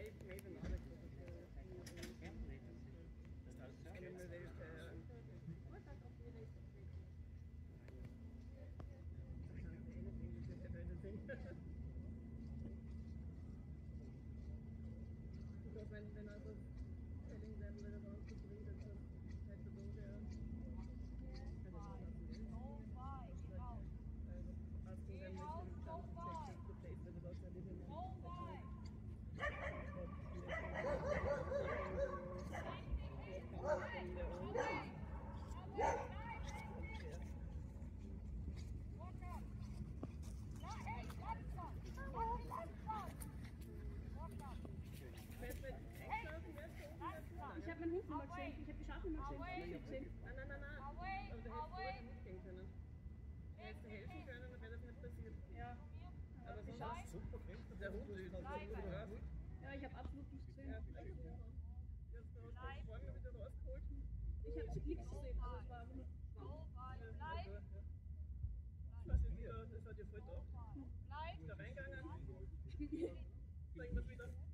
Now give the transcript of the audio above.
Wenn also telling them that about to bring that just had to go there. Asking them if you can check the place that about to live in. Ich habe meinen Hund nicht mal geschenkt, ich habe die Schafe nicht mal geschenkt. Nein. Aber da hättest du vorher mitgehen können. Da hättest du helfen können, dann wäre das nicht passiert. Ja. Aber die Schafe. Super, der Hund ist brav. Ja, ich habe absolut nichts gesehen. Ja, vielleicht. Jetzt hast du vorne wieder rausgeholt. Ich habe nichts gesehen, also es war einfach nur. Was ist wieder? Das hat ja voll gedacht. Ist da reingegangen? Sagen wir es wieder.